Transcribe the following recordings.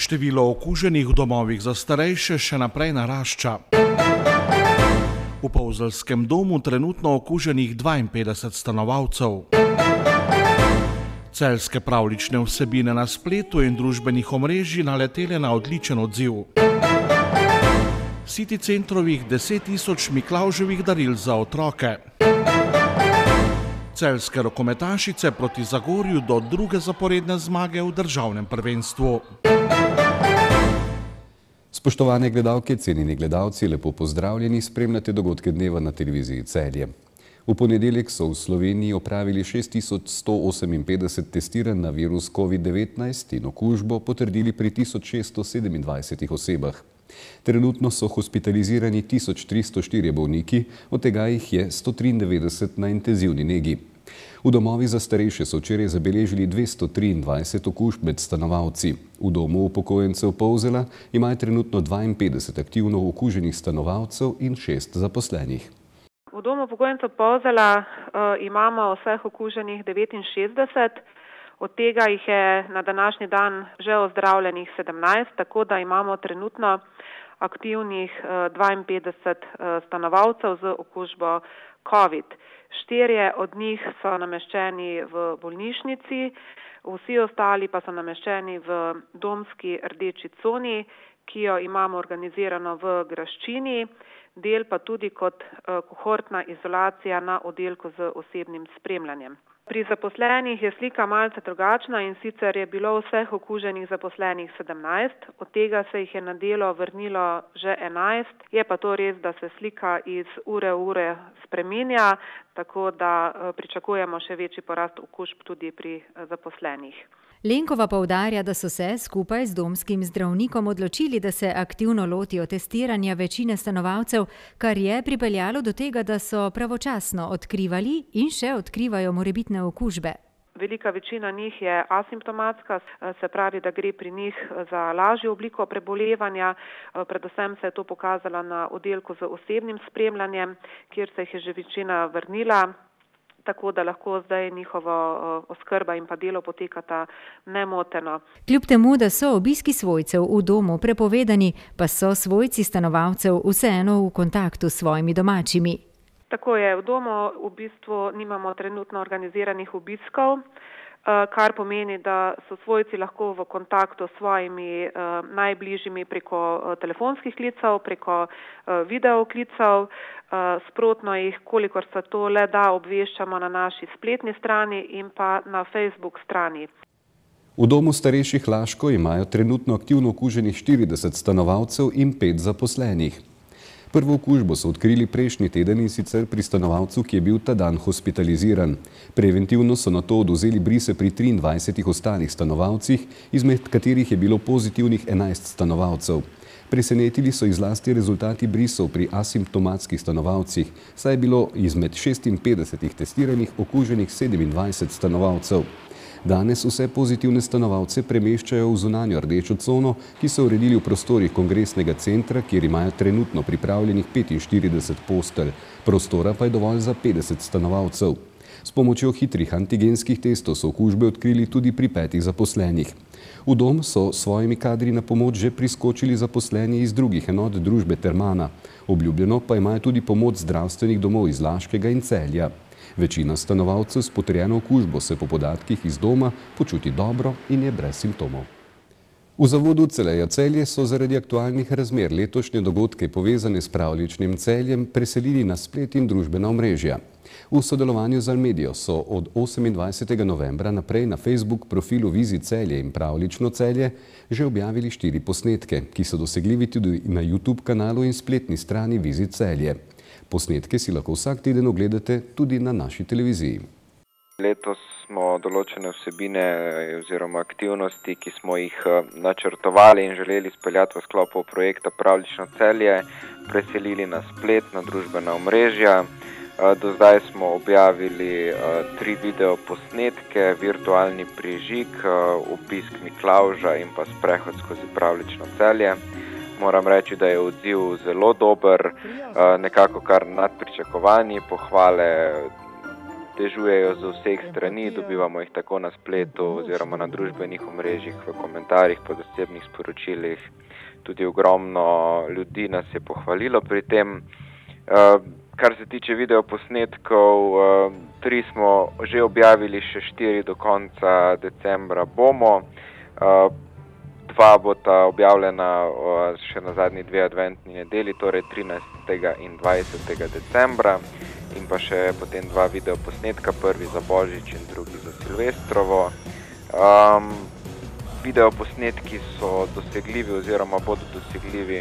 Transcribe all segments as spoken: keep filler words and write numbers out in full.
Število okuženih v domovih za starejše še naprej narašča. V Polzelskem domu trenutno okuženih dvainpetdeset stanovalcev. Celjske pravljične vsebine na spletu in družbenih omrežij naletele na odličen odziv. City centrovih deset tisoč Miklavževih daril za otroke. Celjske rokometašice proti Zagorju do druge zaporedne zmage v državnem prvenstvu. Spoštovane gledalke, cenjeni gledalci, lepo pozdravljeni, spremljate dogodke dneva na televiziji Celje. V ponedeljek so v Sloveniji opravili šest tisoč sto oseminpetdeset testiranj na virus covid devetnajst in okužbo potrdili pri tisoč šeststo sedemindvajsetih osebah. Trenutno so hospitalizirani tisoč tristo štirje bolniki, od tega jih je sto triindevetdeset na intenzivni negi. V domovih za starejše so včeraj zabeležili dvesto triindvajset okužb med stanovalci. V domu upokojencev Polzela imajo trenutno dvainpetdeset aktivno okuženih stanovalcev in šest zaposlenih. V domu upokojencev Polzela uh, imamo vseh okuženih devetinšestdeset, od tega jih je na današnji dan že ozdravljenih sedemnajst, tako da imamo trenutno aktivnih uh, dvainpetdeset uh, stanovalcev z okužbo COVID. Štirje od njih so nameščeni v bolnišnici, vsi ostali pa so nameščeni v domski rdeči coni, ki jo imamo organizirano v Graščini, del pa tudi kot kohortna izolacija na oddelku z osebnim spremljanjem. Pri zaposlenih je slika malce drugačna, in sicer je bilo vseh okuženih zaposlenih sedemnajst, od tega se jih je na delo vrnilo že enajst, je pa to res, da se slika iz ure v ure spreminja, tako da pričakujemo še večji porast okužb tudi pri zaposlenih. Lenkova poudarja, da so se skupaj z domskim zdravnikom odločili, da se aktivno lotijo testiranja večine stanovalcev, kar je pripeljalo do tega, da so pravočasno odkrivali in še odkrivajo morebitne okužbe. Velika večina njih je asimptomatska, se pravi, da gre pri njih za lažjo obliko prebolevanja. Predvsem se je to pokazalo na oddelku z osebnim spremljanjem, kjer se jih je že večina vrnila, tako da lahko zdaj njihovo oskrba in pa delo potekata nemoteno. Kljub temu, da so obiski svojcev v domu prepovedani, pa so svojci stanovalcev vseeno v kontaktu s svojimi domačimi. Tako je, v domu v bistvu nimamo trenutno organiziranih obiskov, kar pomeni, da so svojci lahko v kontaktu s svojimi najbližjimi preko telefonskih klicev, preko videoklicev. Sprotno jih, kolikor se to le da, obveščamo na naši spletni strani in pa na Facebook strani. V domu starejših Laško imajo trenutno aktivno okuženih štirideset stanovalcev in pet zaposlenih. Prvo okužbo so odkrili prejšnji teden, in sicer pri stanovalcu, ki je bil ta dan hospitaliziran. Preventivno so nato odvzeli brise pri triindvajsetih ostalih stanovalcih, izmed katerih je bilo pozitivnih enajst stanovalcev. Presenetili so jih zlasti rezultati brisov pri asimptomatskih stanovalcih, saj je bilo izmed šestinpetdesetih testiranih okuženih sedemindvajset stanovalcev. Danes vse pozitivne stanovalce premeščajo v zunanjo rdečo cono, ki so uredili v prostorih kongresnega centra, kjer imajo trenutno pripravljenih petinštirideset postelj. Prostora pa je dovolj za petdeset stanovalcev. S pomočjo hitrih antigenskih testov so okužbe odkrili tudi pri petih zaposlenih. V dom so svojimi kadri na pomoč že priskočili zaposleni iz drugih enot družbe Termana. Obljubljeno pa imajo tudi pomoč zdravstvenih domov iz Laškega in Celja. Večina stanovalcev s potrjeno okužbo se po podatkih iz doma počuti dobro in je brez simptomov. V zavodu Celeja Celje so zaradi aktualnih razmer letošnje dogodke povezane s pravljičnim Celjem preselili na splet in družbena omrežja. V sodelovanju z Almedijo so od osemindvajsetega novembra naprej na Facebook profilu Vizit Celje in Pravljično Celje že objavili štiri posnetke, ki so dosegljivi tudi na YouTube kanalu in spletni strani Vizit Celje. Posnetke si lahko vsak teden ogledate tudi na naši televiziji. Letos smo določene vsebine oziroma aktivnosti, ki smo jih načrtovali in želeli speljati v sklopu projekta Pravljično Celje, preselili na splet, na družbena omrežja. Do zdaj smo objavili tri video posnetke, virtualni prižig, obisk Miklavža in pa sprehod skozi Pravljično Celje. Moram reči, da je odziv zelo dober, nekako kar nad pričakovanji, pohvale dežujejo z vseh strani, dobivamo jih tako na spletu oziroma na družbenih omrežjih, v komentarjih, po osebnih sporočilih. Tudi ogromno ljudi nas je pohvalilo pri tem. Kar se tiče videoposnetkov, tri smo že objavili, še štiri do konca decembra bomo. Dva bota objavljena še na zadnji dve adventni nedeli, torej trinajstega in dvajsetega decembra, in pa še potem dva videoposnetka, prvi za Božič in drugi za Silvestrovo. Um, videoposnetki so dosegljivi oziroma bodo dosegljivi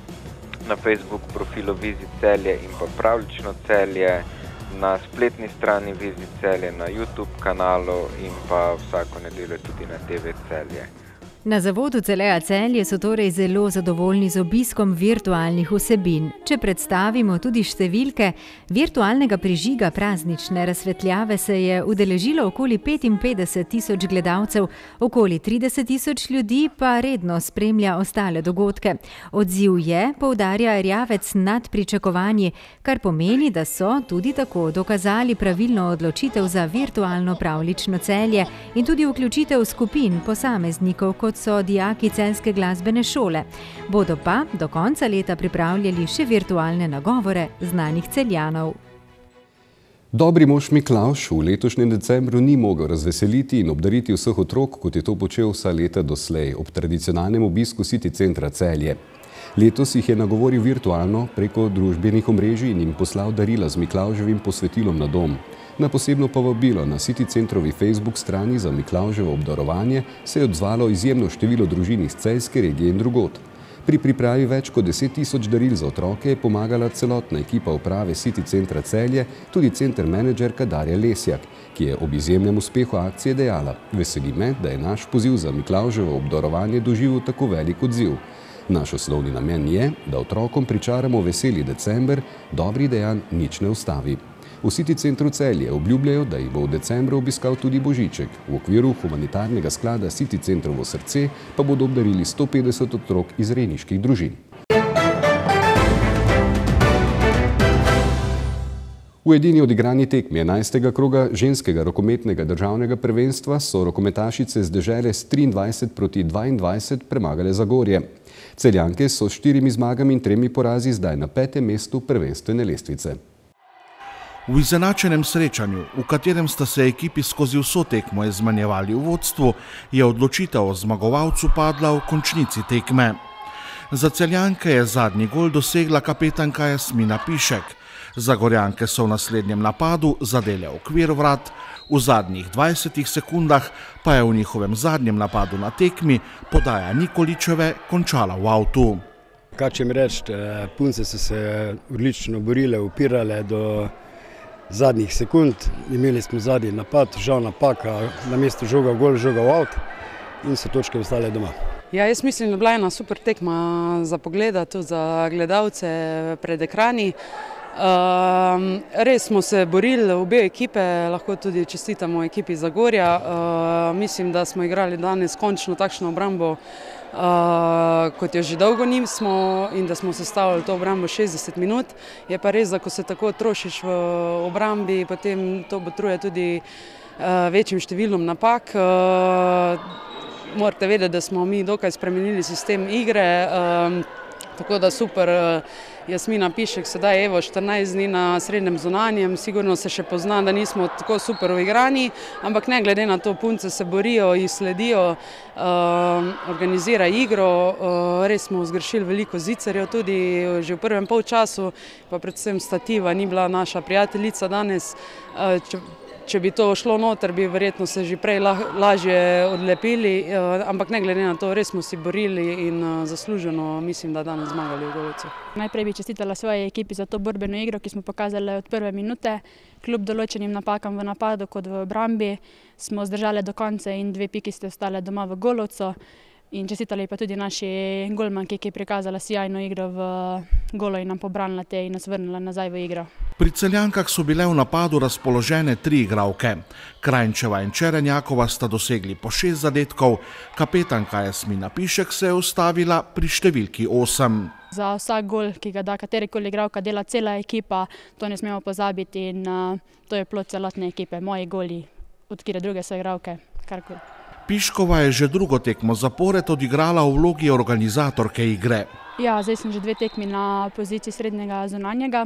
na Facebook profilu Vizit Celje in pa Pravljično Celje, na spletni strani Vizit Celje, na YouTube kanalu in pa vsako nedeljo tudi na T V Celje. Na zavodu Celea Celje so torej zelo zadovoljni z obiskom virtualnih vsebin. Če predstavimo tudi številke, virtualnega prižiga praznične razsvetljave se je udeležilo okoli petinpetdeset tisoč gledalcev, okoli trideset tisoč ljudi pa redno spremlja ostale dogodke. Odziv je, poudarja Erjavec, nad pričakovanji, kar pomeni, da so tudi tako dokazali pravilno odločitev za virtualno Pravljično Celje in tudi vključitev skupin posameznikov, kot so dijaki celjske glasbene šole. Bodo pa do konca leta pripravljali še virtualne nagovore znanih Celjanov. Dobri mož Miklavž v letošnjem decembru ni mogel razveseliti in obdariti vseh otrok, kot je to počel vsa leta doslej, ob tradicionalnem obisku City centra Celje. Letos jih je nagovoril virtualno preko družbenih omrežij in jim poslal darila z Miklavževim posvetilom na dom. Na posebno povabilo na City centrovi Facebook strani za Miklavževo obdarovanje se je odzvalo izjemno število družin iz celjske regije in drugod. Pri pripravi več kot deset tisoč daril za otroke je pomagala celotna ekipa uprave City centra Celje, tudi center menedžerka Darja Lesjak, ki je ob izjemnem uspehu akcije dejala: "Veseli me, da je naš poziv za Miklavževo obdarovanje doživel tako velik odziv. Naš osnovni namen je, da otrokom pričaramo veseli december, dobri dejanj nič ne ustavi." V City centru Celje obljubljajo, da jih bo v decembru obiskal tudi Božiček. V okviru humanitarnega sklada City centrovo srce pa bodo obdarili sto petdeset otrok iz rejniških družin. V edini odigrani tekmi enajstega kroga ženskega rokometnega državnega prvenstva so rokometašice z dežele s triindvajset proti dvaindvajset premagale Zagorje. Celjanke so s štirimi zmagami in tremi porazi zdaj na petem mestu prvenstvene lestvice. V izenačenem srečanju, v katerem sta se ekipi skozi vso tekmo izmenjevali v vodstvu, je odločitev o zmagovalcu padla v končnici tekme. Za Celjanke je zadnji gol dosegla kapetanka Jasmina Pišek. Zagorjanke so v naslednjem napadu zadele okvir vrat, v zadnjih dvajsetih sekundah pa je v njihovem zadnjem napadu na tekmi podaja Nikoličeve končala v avtu. Kaj če mi reči, punce so se odlično borile, upirale do zadnjih sekund, imeli smo zadnji napad, žal napaka, na mesto žoga gol, žoga v avt in so točke ostale doma. Ja, jaz mislim, da je bila ena super tekma za pogledati, tudi za gledalce pred ekrani. Uh, res smo se borili obe ekipe, lahko tudi čestitamo ekipi Zagorja. Uh, mislim, da smo igrali danes končno takšno obrambo, uh, kot jo že dolgo nismo, in da smo sestavili to obrambo šestdeset minut. Je pa res, da ko se tako trošiš v obrambi, potem to botruje tudi uh, večjim številom napak. Uh, morate vedeti, da smo mi dokaj spremenili sistem igre, uh, tako da super. Uh, Jasmina Pišek sedaj evo štirinajst dni na srednjem zunanjem, sigurno se še pozna, da nismo tako super uigrani, ampak ne glede na to, punce se borijo, jih sledijo, uh, organizira igro, uh, res smo zgrešili veliko zicerjev tudi že v prvem polčasu, pa predvsem Stativa ni bila naša prijateljica danes. Uh, če, Če bi to šlo noter, bi verjetno se že prej lažje odlepili, ampak ne glede na to, res smo si borili in zasluženo mislim, da danes zmagali v Golovcu. Najprej bi čestitala svoji ekipi za to borbeno igro, ki smo pokazali od prve minute. Kljub določenim napakam v napadu kot v obrambi smo zdržali do konca in dve piki ste ostale doma v Golovcu. In čestitali pa tudi naši golmanki, ki je prikazala sjajno igro v golo in nam pobranila te in nas vrnila nazaj v igro. Pri Celjankah so bile v napadu razpoložene tri igralke. Krajnčeva in Čerenjakova sta dosegli po šest zadetkov, kapetanka Jasmina Pišek se je ustavila pri številki osem. Za vsak gol, ki ga da katerikoli igralka, dela cela ekipa, to ne smemo pozabiti in uh, to je plod celotne ekipe, moji goli, od kire druge so igralke, karkoli. Piškova je že drugo tekmo zapored odigrala v vlogi organizatorke igre. Ja, zdaj sem že dve tekmi na poziciji srednjega zunanjega.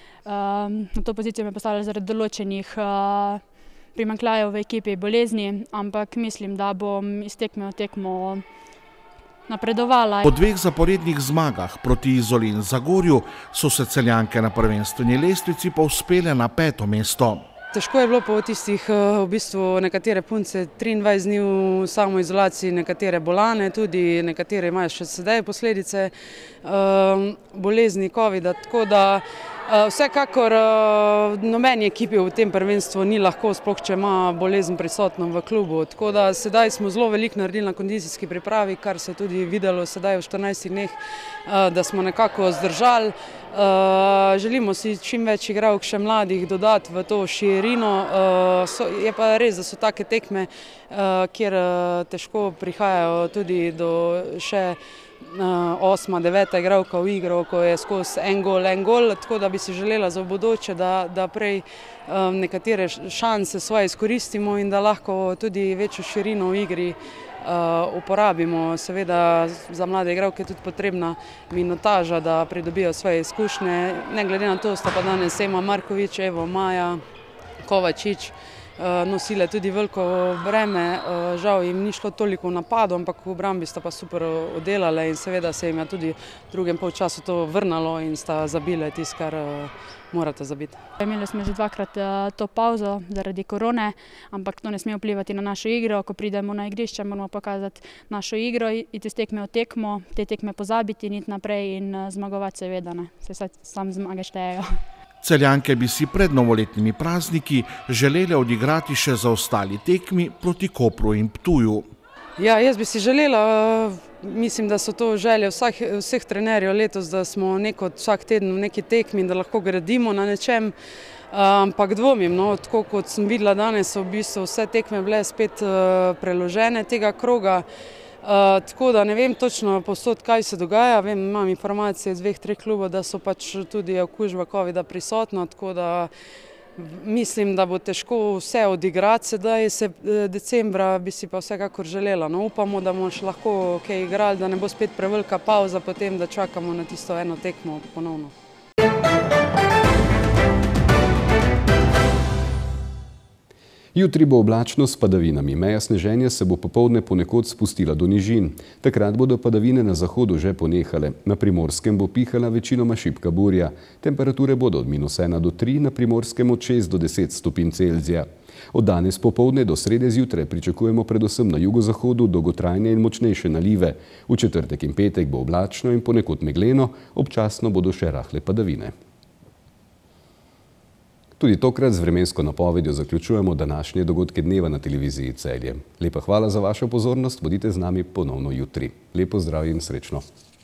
Um, na to pozicijo me postavili zaradi določenih uh, primanjkljajev v ekipi, bolezni, ampak mislim, da bom iz tekme v tekmo napredovala. Po dveh zaporednih zmagah proti Izoli in Zagorju so se Celjanke na prvenstveni lestvici povzpele na peto mesto. Težko je bilo po tistih, v bistvu nekatere punce triindvajset dni v samoizolaciji, nekatere bolane, tudi nekatere imajo še sedaj posledice um, bolezni covida, tako da uh, vsekakor uh, nobeni ekipi v tem prvenstvu ni lahko, sploh če ima bolezen prisotno v klubu. Tako da sedaj smo zelo veliko naredili na kondicijski pripravi, kar se je tudi videlo sedaj v štirinajstih dneh, uh, da smo nekako zdržali. Uh, želimo si čim več igralk še mladih dodati v to širino. Uh, so, je pa res, da so take tekme, uh, kjer uh, težko prihajajo tudi do še uh, osma, deveta igralka v igro, ko je skozi en gol, en gol, tako da bi si želela za bodoče, da, da prej um, nekatere šanse svoje izkoristimo in da lahko tudi večjo širino v igri Uh, uporabimo. Seveda za mlade igralke je tudi potrebna minutaža, da pridobijo svoje izkušnje. Ne glede na to, sta pa danes Ema Markovič, Evo Maja, Kovačič uh, nosile tudi veliko breme. Uh, žal jim ni šlo toliko v napadu, ampak v obrambi sta pa super oddelale in seveda se jim je tudi v drugem polčasu to vrnalo in sta zabile tisto, kar uh, morate zabiti. Imeli smo že dvakrat uh, to pauzo zaradi korone, ampak to ne sme vplivati na našo igro. Ko pridemo na igrišče, moramo pokazati našo igro, iti s tekme v tekmo, te tekme pozabiti, iti naprej in uh, zmagovati seveda, ne. Se sam zmage štejejo. Celjanke bi si pred novoletnimi prazniki želele odigrati še zaostali tekmi proti Kopru in Ptuju. Ja, jaz bi si želela, mislim, da so to želje vseh, vseh trenerjev letos, da smo neko, vsak teden v neki tekmi in da lahko gradimo na nečem, ampak dvomim, no, tako kot sem videla danes, so v bistvu vse tekme bile spet uh, preložene tega kroga, uh, tako da ne vem točno povsod, kaj se dogaja. Vem, imam informacije iz dveh, treh klubov, da so pač tudi okužba covida prisotna, tako da mislim, da bo težko vse odigrati sedaj, se decembra bi si pa vsekakor želela. No, upamo, da bomo še lahko kaj igrali, da ne bo spet prevelika pauza potem, da čakamo na tisto eno tekmo ponovno. Jutri bo oblačno s padavinami. Meja sneženja se bo popoldne ponekod spustila do nižin. Takrat bodo padavine na zahodu že ponehale. Na Primorskem bo pihala večinoma šibka burja. Temperature bodo od minus ena do tri, na Primorskem od šest do deset stopinj Celzija. Od danes popoldne do srede zjutraj pričakujemo predvsem na jugozahodu dolgotrajne in močnejše nalive. V četrtek in petek bo oblačno in ponekod megleno, občasno bodo še rahle padavine. Tudi tokrat z vremensko napovedjo zaključujemo današnje dogodke dneva na televiziji Celje. Lepa hvala za vašo pozornost, bodite z nami ponovno jutri. Lepo zdrav in srečno.